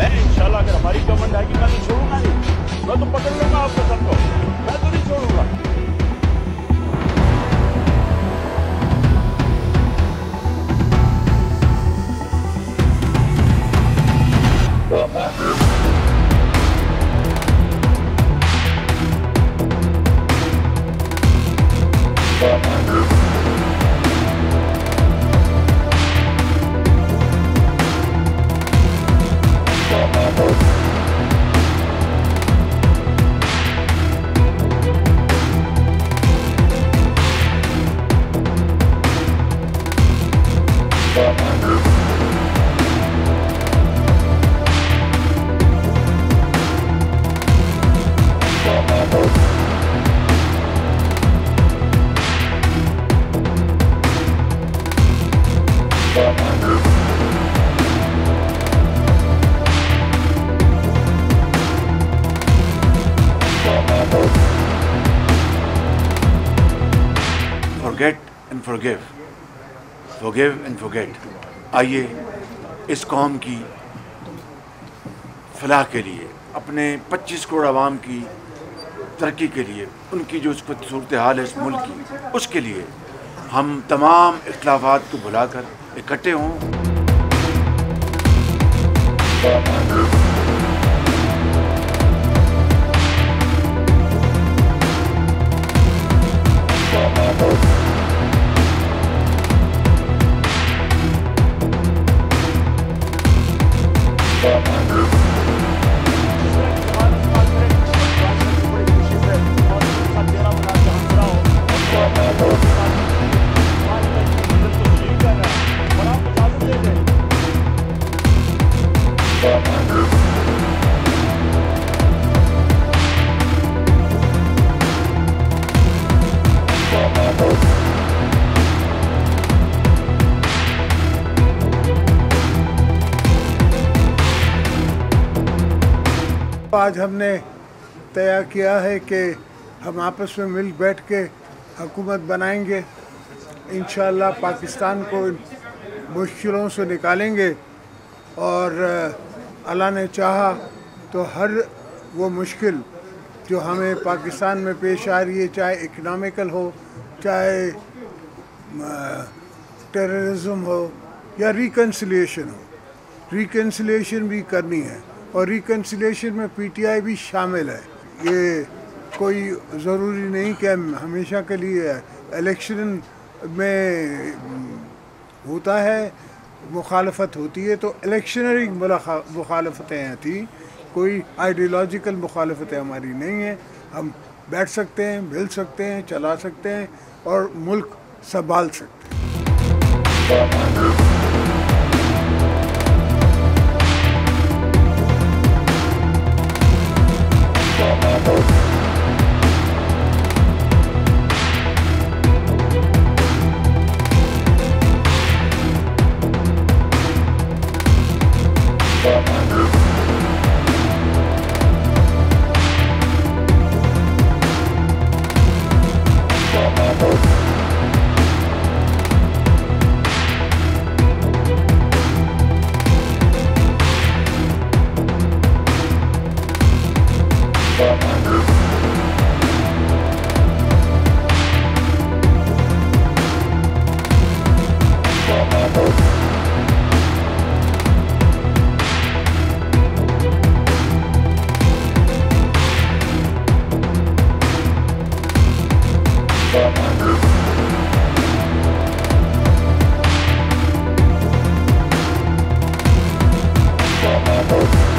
मैं इंशाल्लाह अगर हमारी गवर्नमेंट आएगी मैं तो छोड़ूंगा नहीं, मैं तो पकड़ लूंगा आपको सबको, मैं तो नहीं छोड़ूंगा। Forget and forgive, forgive and forget। आइए इस कौम की फलाह के लिए, अपने 25 करोड़ आवाम की तरक्की के लिए, उनकी जो सूरत हाल है इस मुल्क की, उसके लिए हम तमाम इख्तिलाफात को भुलाकर इकट्ठे हों। आज हमने तय किया है कि हम आपस में मिल बैठ के हुकूमत बनाएंगे, इंशाअल्लाह पाकिस्तान को मुश्किलों से निकालेंगे और अल्लाह ने चाहा तो हर वो मुश्किल जो हमें पाकिस्तान में पेश आ रही है, चाहे इकनॉमिकल हो, चाहे टेररिज्म हो या रिकन्सिलिएशन हो, रिकन्सिलिएशन भी करनी है और रिकन्सिलिएशन में पीटीआई भी शामिल है। ये कोई ज़रूरी नहीं कि हमेशा के लिए इलेक्शन में होता है, मुखालफत होती है तो इलेक्शनरी मुखालफतें थी, कोई आइडियोलॉजिकल मुखालफतें हमारी नहीं है। हम बैठ सकते हैं, मिल सकते हैं, चला सकते हैं और मुल्क संभाल सकते हैं। Shatters.